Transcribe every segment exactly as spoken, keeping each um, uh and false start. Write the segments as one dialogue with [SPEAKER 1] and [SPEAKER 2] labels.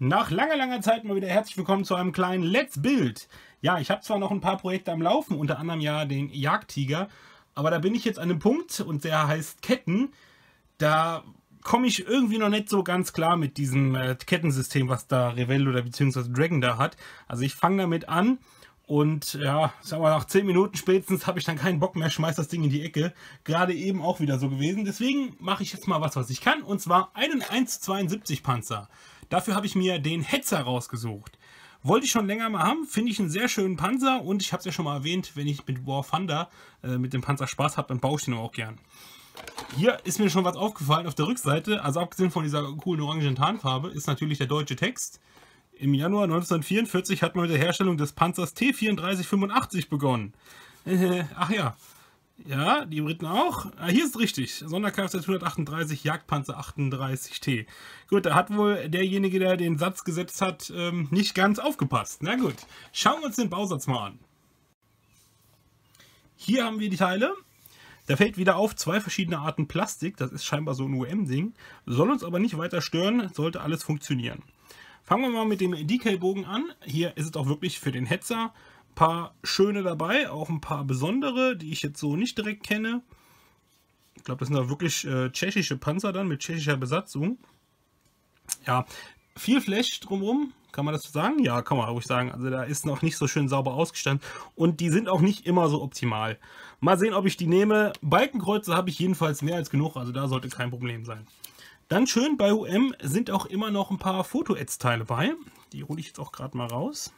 [SPEAKER 1] Nach langer, langer Zeit mal wieder herzlich willkommen zu einem kleinen Let's Build. Ja, ich habe zwar noch ein paar Projekte am Laufen, unter anderem ja den Jagdtiger, aber da bin ich jetzt an einem Punkt und der heißt Ketten. Da komme ich irgendwie noch nicht so ganz klar mit diesem äh, Kettensystem, was da Revell oder beziehungsweise Dragon da hat. Also ich fange damit an und ja, sagen wir nach zehn Minuten spätestens habe ich dann keinen Bock mehr, schmeiß das Ding in die Ecke. Gerade eben auch wieder so gewesen. Deswegen mache ich jetzt mal was, was ich kann, und zwar einen eins Komma zweiundsiebzig Panzer. Dafür habe ich mir den Hetzer rausgesucht. Wollte ich schon länger mal haben, finde ich einen sehr schönen Panzer, und ich habe es ja schon mal erwähnt, wenn ich mit War Thunder äh, mit dem Panzer Spaß habe, dann baue ich den auch gern. Hier ist mir schon was aufgefallen auf der Rückseite, also abgesehen von dieser coolen orangen Tarnfarbe, ist natürlich der deutsche Text. Im Januar neunzehnhundertvierundvierzig hat man mit der Herstellung des Panzers T vierunddreißig fünfundachtzig begonnen. Äh, ach ja. Ja, die Briten auch. Ah, hier ist richtig. Sonderkfz hundertachtunddreißig, Jagdpanzer achtunddreißig T. Gut, da hat wohl derjenige, der den Satz gesetzt hat, ähm, nicht ganz aufgepasst. Na gut, schauen wir uns den Bausatz mal an. Hier haben wir die Teile. Da fällt wieder auf, zwei verschiedene Arten Plastik. Das ist scheinbar so ein U M-Ding. Soll uns aber nicht weiter stören, sollte alles funktionieren. Fangen wir mal mit dem D K-Bogen an. Hier ist es auch wirklich für den Hetzer. Ein paar schöne dabei, auch ein paar besondere, die ich jetzt so nicht direkt kenne. Ich glaube, das sind auch wirklich äh, tschechische Panzer dann mit tschechischer Besatzung. Ja, viel Flash drumherum, kann man das so sagen? Ja, kann man ruhig sagen. Also da ist noch nicht so schön sauber ausgestanzt und die sind auch nicht immer so optimal. Mal sehen, ob ich die nehme. Balkenkreuze habe ich jedenfalls mehr als genug, also da sollte kein Problem sein. Dann schön bei U M sind auch immer noch ein paar Foto-Ätzteile bei. Die hole ich jetzt auch gerade mal raus.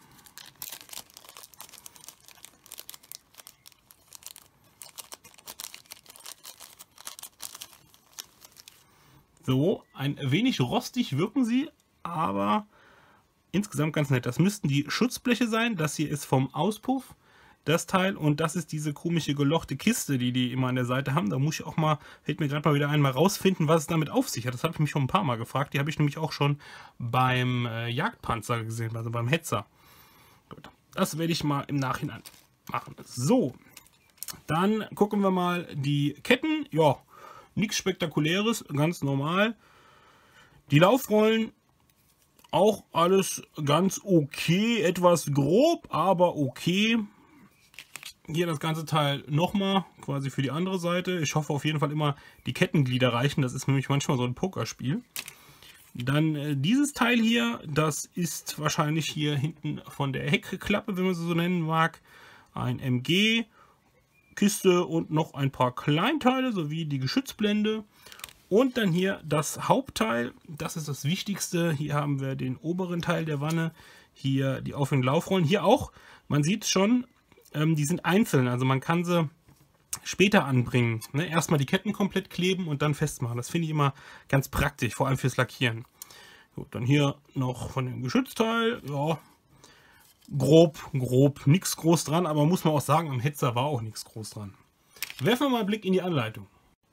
[SPEAKER 1] So, ein wenig rostig wirken sie, aber insgesamt ganz nett. Das müssten die Schutzbleche sein. Das hier ist vom Auspuff, das Teil. Und das ist diese komische gelochte Kiste, die die immer an der Seite haben. Da muss ich auch mal, fällt mir gerade mal wieder ein, mal rausfinden, was es damit auf sich hat. Das habe ich mich schon ein paar Mal gefragt. Die habe ich nämlich auch schon beim äh, Jagdpanzer gesehen, also beim Hetzer. Gut, das werde ich mal im Nachhinein machen. So, dann gucken wir mal die Ketten. Ja, nichts Spektakuläres, ganz normal. Die Laufrollen, auch alles ganz okay, etwas grob, aber okay. Hier das ganze Teil nochmal, quasi für die andere Seite. Ich hoffe auf jeden Fall immer, die Kettenglieder reichen. Das ist nämlich manchmal so ein Pokerspiel. Dann äh, dieses Teil hier, das ist wahrscheinlich hier hinten von der Heckklappe, wenn man sie so nennen mag. Ein M G. Kiste und noch ein paar Kleinteile sowie die Geschützblende. Und dann hier das Hauptteil, das ist das Wichtigste. Hier haben wir den oberen Teil der Wanne, hier die Auf- und Laufrollen. Hier auch, man sieht schon, ähm, die sind einzeln, also man kann sie später anbringen. Ne? Erstmal die Ketten komplett kleben und dann festmachen. Das finde ich immer ganz praktisch, vor allem fürs Lackieren. Gut, dann hier noch von dem Geschützteil, ja. Grob, grob, nichts groß dran, aber muss man auch sagen, am Hetzer war auch nichts groß dran. Werfen wir mal einen Blick in die Anleitung.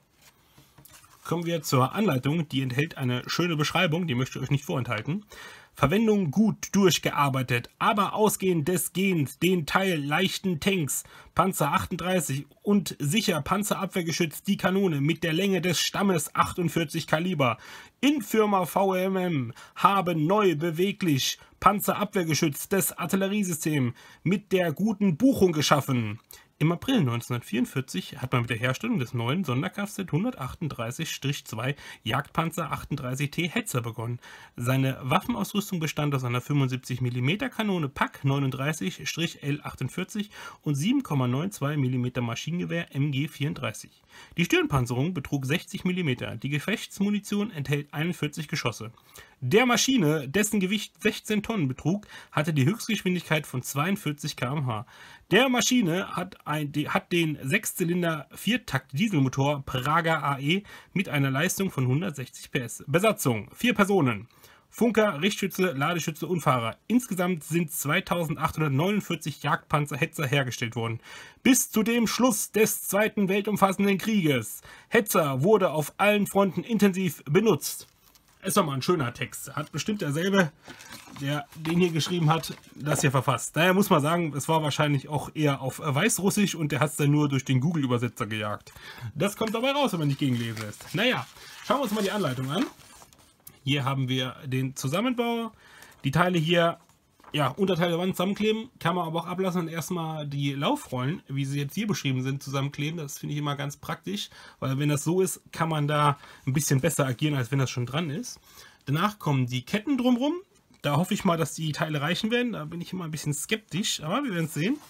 [SPEAKER 1] Kommen wir zur Anleitung, die enthält eine schöne Beschreibung, die möchte ich euch nicht vorenthalten. Verwendung gut durchgearbeitet, aber ausgehend des Gens den Teil leichten Tanks, Panzer achtunddreißig und sicher Panzerabwehrgeschütz die Kanone mit der Länge des Stammes achtundvierzig Kaliber in Firma V M M haben neu beweglich Panzerabwehrgeschütz des Artilleriesystems mit der guten Buchung geschaffen. Im April neunzehnhundertvierundvierzig hat man mit der Herstellung des neuen Sonderkfz hundertachtunddreißig zwei Jagdpanzer achtunddreißig T Hetzer begonnen. Seine Waffenausrüstung bestand aus einer fünfundsiebzig Millimeter Kanone P A K neununddreißig L achtundvierzig und sieben Komma zweiundneunzig Millimeter Maschinengewehr M G vierunddreißig. Die Stirnpanzerung betrug sechzig Millimeter. Die Gefechtsmunition enthält einundvierzig Geschosse. Der Maschine, dessen Gewicht sechzehn Tonnen betrug, hatte die Höchstgeschwindigkeit von zweiundvierzig Kilometer pro Stunde. Der Maschine hat, ein, hat den sechszylinder Viertakt-Dieselmotor Prager A E mit einer Leistung von hundertsechzig P S. Besatzung: vier Personen. Funker, Richtschütze, Ladeschütze und Fahrer. Insgesamt sind zweitausendachthundertneunundvierzig Jagdpanzer Hetzer hergestellt worden. Bis zu dem Schluss des Zweiten Weltumfassenden Krieges. Hetzer wurde auf allen Fronten intensiv benutzt. Ist doch mal ein schöner Text. Hat bestimmt derselbe, der den hier geschrieben hat, das hier verfasst. Daher muss man sagen, es war wahrscheinlich auch eher auf Weißrussisch und der hat es dann nur durch den Google-Übersetzer gejagt. Das kommt dabei raus, wenn man nicht gegenlesen lässt. Naja, schauen wir uns mal die Anleitung an. Hier haben wir den Zusammenbau. Die Teile hier, ja, Unterteil der Wand zusammenkleben, kann man aber auch ablassen und erstmal die Laufrollen, wie sie jetzt hier beschrieben sind, zusammenkleben. Das finde ich immer ganz praktisch, weil wenn das so ist, kann man da ein bisschen besser agieren, als wenn das schon dran ist. Danach kommen die Ketten drumherum. Da hoffe ich mal, dass die Teile reichen werden. Da bin ich immer ein bisschen skeptisch, aber wir werden es sehen.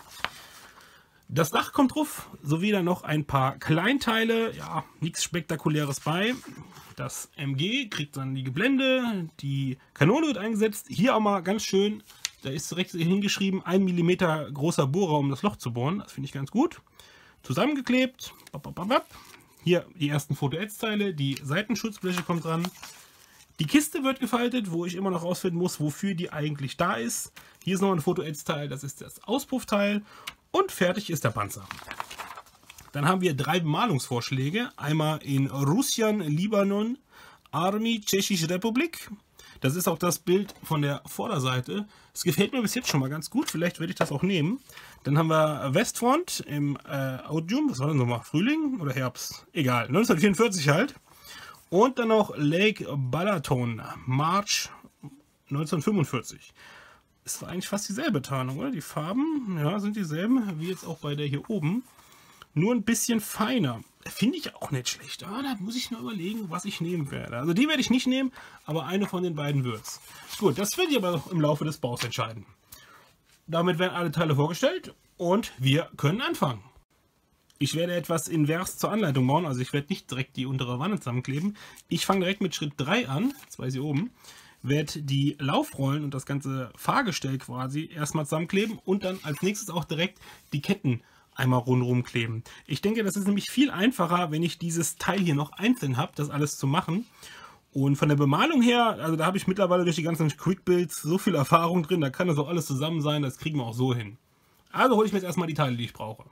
[SPEAKER 1] Das Dach kommt drauf, sowie dann noch ein paar Kleinteile. Ja, nichts Spektakuläres bei. Das M G kriegt dann die Geblende, die Kanone wird eingesetzt. Hier auch mal ganz schön, da ist direkt hingeschrieben, ein Millimeter großer Bohrer, um das Loch zu bohren. Das finde ich ganz gut. Zusammengeklebt. Hier die ersten Foto-Edge-Teile, die Seitenschutzbleche kommt dran. Die Kiste wird gefaltet, wo ich immer noch rausfinden muss, wofür die eigentlich da ist. Hier ist noch ein Foto-Edge-Teil, das ist das Auspuffteil. Und fertig ist der Panzer. Dann haben wir drei Bemalungsvorschläge. Einmal in Russland, Libanon, Armee, Tschechische Republik. Das ist auch das Bild von der Vorderseite. Es gefällt mir bis jetzt schon mal ganz gut. Vielleicht werde ich das auch nehmen. Dann haben wir Westfront im äh, Audium. Was war denn nochmal? Frühling oder Herbst? Egal. neunzehnhundertvierundvierzig halt. Und dann noch Lake Balaton, March neunzehnhundertfünfundvierzig. Ist eigentlich fast dieselbe Tarnung, oder? Die Farben, ja, sind dieselben, wie jetzt auch bei der hier oben. Nur ein bisschen feiner. Finde ich auch nicht schlecht. Ah, da muss ich nur überlegen, was ich nehmen werde. Also die werde ich nicht nehmen, aber eine von den beiden wird's. Gut, das werde ich aber noch im Laufe des Baus entscheiden. Damit werden alle Teile vorgestellt und wir können anfangen. Ich werde etwas invers zur Anleitung bauen, also ich werde nicht direkt die untere Wanne zusammenkleben. Ich fange direkt mit Schritt drei an, zwei sie oben, werde die Laufrollen und das ganze Fahrgestell quasi erstmal zusammenkleben und dann als nächstes auch direkt die Ketten einmal rundherum kleben. Ich denke, das ist nämlich viel einfacher, wenn ich dieses Teil hier noch einzeln habe, das alles zu machen. Und von der Bemalung her, also da habe ich mittlerweile durch die ganzen Quick-Builds so viel Erfahrung drin, da kann das auch alles zusammen sein, das kriegen wir auch so hin. Also hole ich mir jetzt erstmal die Teile, die ich brauche.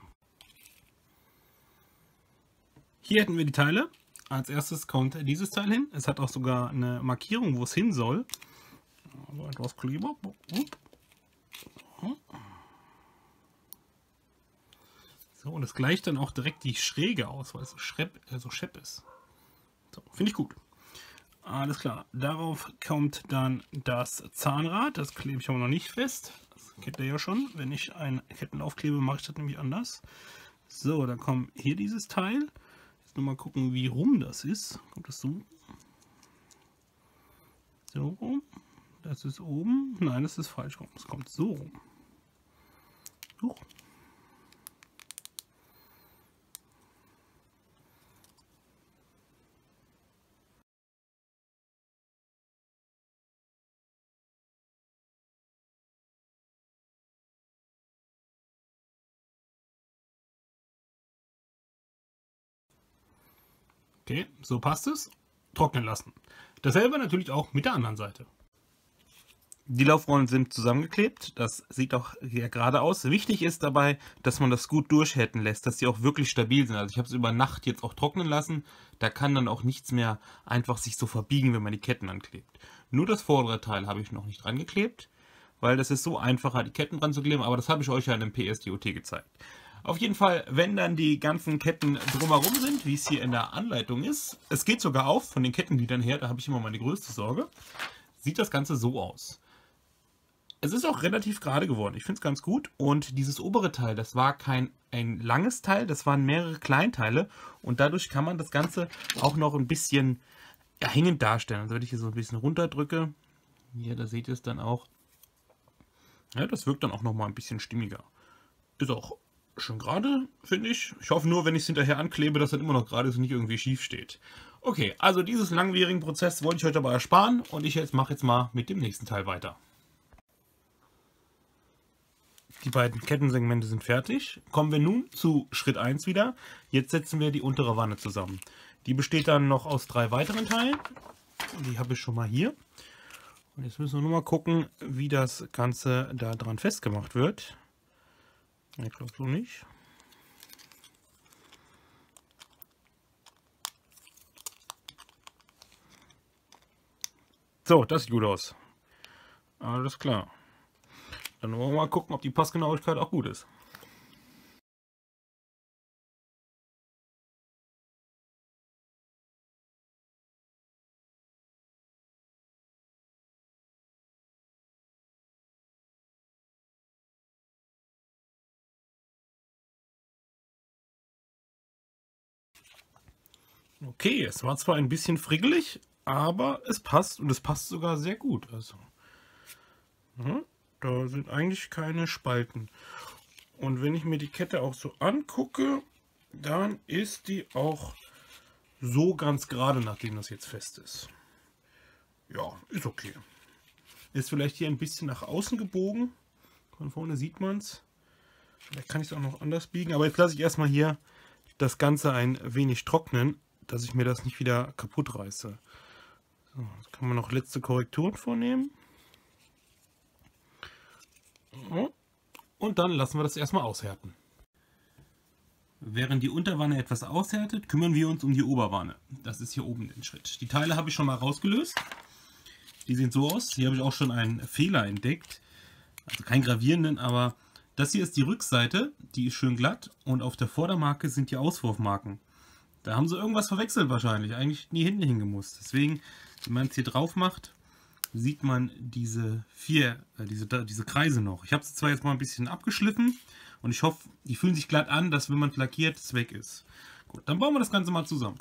[SPEAKER 1] Hier hätten wir die Teile. Als erstes kommt dieses Teil hin. Es hat auch sogar eine Markierung, wo es hin soll. Also etwas Kleber. So, und es gleicht dann auch direkt die Schräge aus, weil es so schepp, äh, so schepp ist. So, finde ich gut. Alles klar. Darauf kommt dann das Zahnrad. Das klebe ich aber noch nicht fest. Das kennt ihr ja schon. Wenn ich einen Kettenlauf klebe, mache ich das nämlich anders. So, dann kommt hier dieses Teil. Noch mal gucken, wie rum das ist. Kommt das so? So rum. Das ist oben. Nein, das ist falsch rum. Es kommt so rum. So. Okay, so passt es. Trocknen lassen. Dasselbe natürlich auch mit der anderen Seite. Die Laufrollen sind zusammengeklebt. Das sieht auch sehr gerade aus. Wichtig ist dabei, dass man das gut durchhätten lässt, dass sie auch wirklich stabil sind. Also ich habe es über Nacht jetzt auch trocknen lassen. Da kann dann auch nichts mehr einfach sich so verbiegen, wenn man die Ketten anklebt. Nur das vordere Teil habe ich noch nicht dran geklebt, weil das ist so einfacher, die Ketten dran zu kleben. Aber das habe ich euch ja in dem P S D O T gezeigt. Auf jeden Fall, wenn dann die ganzen Ketten drumherum sind, wie es hier in der Anleitung ist, es geht sogar auf von den Kettengliedern her, da habe ich immer meine größte Sorge, sieht das Ganze so aus. Es ist auch relativ gerade geworden, ich finde es ganz gut. Und dieses obere Teil, das war kein ein langes Teil, das waren mehrere Kleinteile. Und dadurch kann man das Ganze auch noch ein bisschen ja, hängend darstellen. Also wenn ich hier so ein bisschen runterdrücke, hier, da seht ihr es dann auch. Ja, das wirkt dann auch noch mal ein bisschen stimmiger. Ist auch schön gerade, finde ich. Ich hoffe nur, wenn ich es hinterher anklebe, dass das immer noch gerade ist und nicht irgendwie schief steht. Okay, also dieses langwierigen Prozess wollte ich euch aber ersparen. Und ich jetzt mache jetzt mal mit dem nächsten Teil weiter. Die beiden Kettensegmente sind fertig. Kommen wir nun zu Schritt eins wieder. Jetzt setzen wir die untere Wanne zusammen. Die besteht dann noch aus drei weiteren Teilen. Die habe ich schon mal hier. Und jetzt müssen wir nur mal gucken, wie das Ganze da dran festgemacht wird. Ich glaube so nicht. So, das sieht gut aus. Alles klar. Dann wollen wir mal gucken, ob die Passgenauigkeit auch gut ist. Okay, es war zwar ein bisschen frickelig, aber es passt und es passt sogar sehr gut. Also, ja, da sind eigentlich keine Spalten. Und wenn ich mir die Kette auch so angucke, dann ist die auch so ganz gerade, nachdem das jetzt fest ist. Ja, ist okay. Ist vielleicht hier ein bisschen nach außen gebogen. Von vorne sieht man es. Vielleicht kann ich es auch noch anders biegen. Aber jetzt lasse ich erstmal hier das Ganze ein wenig trocknen, dass ich mir das nicht wieder kaputt reiße. So, jetzt kann man noch letzte Korrekturen vornehmen. Und dann lassen wir das erstmal aushärten. Während die Unterwanne etwas aushärtet, kümmern wir uns um die Oberwanne. Das ist hier oben der Schritt. Die Teile habe ich schon mal rausgelöst. Die sehen so aus. Hier habe ich auch schon einen Fehler entdeckt. Also keinen gravierenden, aber das hier ist die Rückseite. Die ist schön glatt und auf der Vordermarke sind die Auswurfmarken. Da haben sie irgendwas verwechselt wahrscheinlich. Eigentlich nie hinten hingemusst. Deswegen, wenn man es hier drauf macht, sieht man diese vier, äh, diese, diese Kreise noch. Ich habe sie zwar jetzt mal ein bisschen abgeschliffen und ich hoffe, die fühlen sich glatt an, dass wenn man es lackiert, es weg ist. Gut, dann bauen wir das Ganze mal zusammen.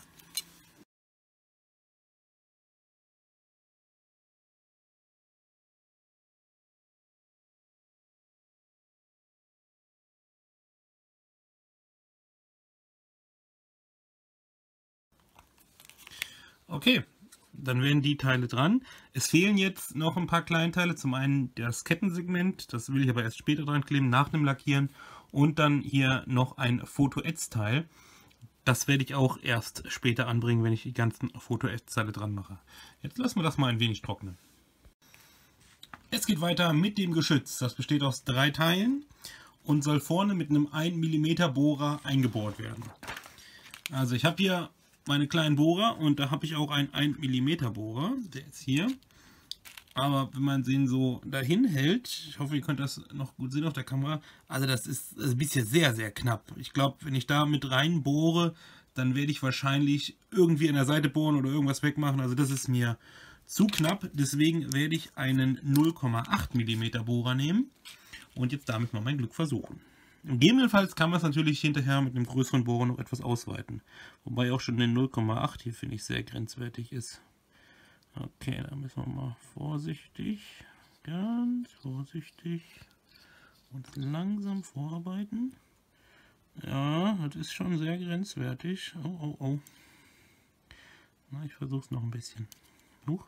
[SPEAKER 1] Okay, dann werden die Teile dran. Es fehlen jetzt noch ein paar Kleinteile. Zum einen das Kettensegment, das will ich aber erst später dran kleben, nach dem Lackieren. Und dann hier noch ein Foto-Etz-Teil. Das werde ich auch erst später anbringen, wenn ich die ganzen Foto-Etz-Teile dran mache. Jetzt lassen wir das mal ein wenig trocknen. Es geht weiter mit dem Geschütz. Das besteht aus drei Teilen und soll vorne mit einem ein Millimeter Bohrer eingebohrt werden. Also ich habe hier meine kleinen Bohrer und da habe ich auch einen ein Millimeter Bohrer, der ist hier. Aber wenn man den so dahin hält, ich hoffe, ihr könnt das noch gut sehen auf der Kamera, also das ist, das ist ein bisschen sehr, sehr knapp. Ich glaube, wenn ich da mit rein bohre, dann werde ich wahrscheinlich irgendwie an der Seite bohren oder irgendwas wegmachen. Also das ist mir zu knapp, deswegen werde ich einen null Komma acht Millimeter Bohrer nehmen und jetzt damit mal mein Glück versuchen. Gegebenenfalls kann man es natürlich hinterher mit einem größeren Bohrer noch etwas ausweiten. Wobei auch schon den null Komma acht hier, finde ich, sehr grenzwertig ist. Okay, da müssen wir mal vorsichtig, ganz vorsichtig und langsam vorarbeiten. Ja, das ist schon sehr grenzwertig. Oh, oh, oh. Na, ich versuche es noch ein bisschen. Huch.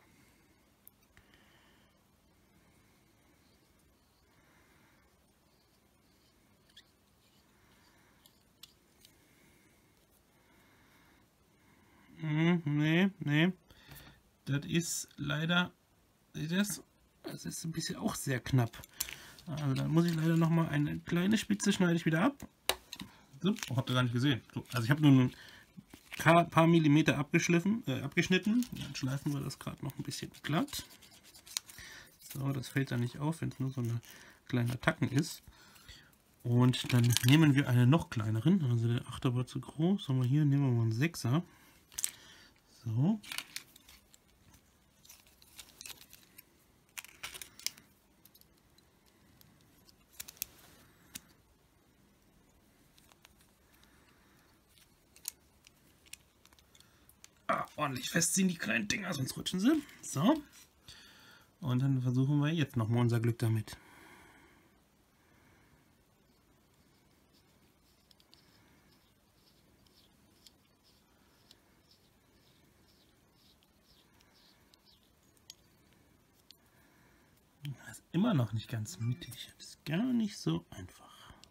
[SPEAKER 1] Hm, nee, nee. Das ist leider, das, das ist ein bisschen auch sehr knapp. Also dann muss ich leider noch mal eine kleine Spitze schneide ich wieder ab. So, oh, habt ihr gar nicht gesehen. So, also ich habe nur ein paar, paar Millimeter abgeschliffen, äh, abgeschnitten. Dann schleifen wir das gerade noch ein bisschen glatt. So, das fällt dann nicht auf, wenn es nur so ein kleiner Tacken ist. Und dann nehmen wir einen noch kleineren. Also der achter war zu groß, aber hier nehmen wir mal einen sechser. So. Ah, ordentlich festziehen die kleinen Dinger, sonst rutschen sie. So. Und dann versuchen wir jetzt nochmal unser Glück damit. Das ist immer noch nicht ganz mittig. Das ist gar nicht so einfach.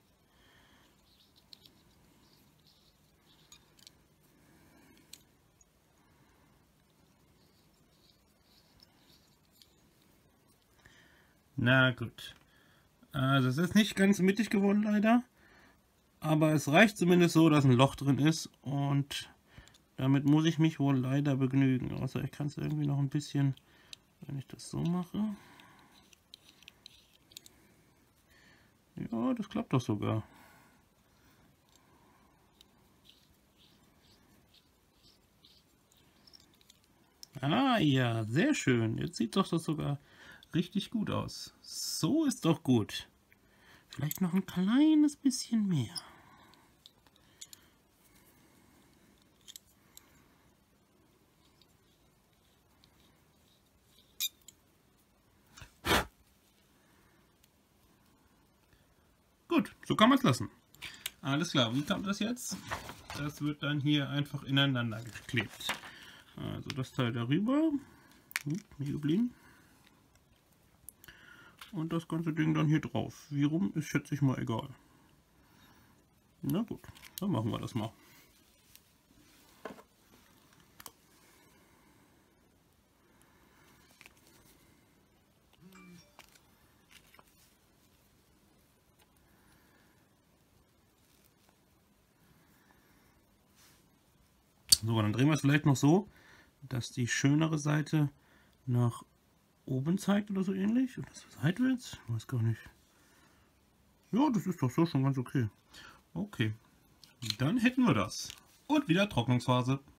[SPEAKER 1] Na gut. Also es ist nicht ganz mittig geworden leider. Aber es reicht zumindest so, dass ein Loch drin ist. Und damit muss ich mich wohl leider begnügen. Außer ich kann es irgendwie noch ein bisschen, wenn ich das so mache. Ja, das klappt doch sogar. Ah ja, sehr schön. Jetzt sieht doch das sogar richtig gut aus. So ist doch gut. Vielleicht noch ein kleines bisschen mehr. Gut, so kann man es lassen. Alles klar, wie kommt das jetzt? Das wird dann hier einfach ineinander geklebt. Also das Teil darüber. Hm, hier geblieben. Und das ganze Ding dann hier drauf. Wie rum ist, schätze ich mal, egal. Na gut, dann machen wir das mal. So, dann drehen wir es vielleicht noch so, dass die schönere Seite nach oben zeigt oder so ähnlich. Und das seitwärts? Ich weiß gar nicht. Ja, das ist doch so schon ganz okay. Okay, dann hätten wir das. Und wieder Trocknungsphase.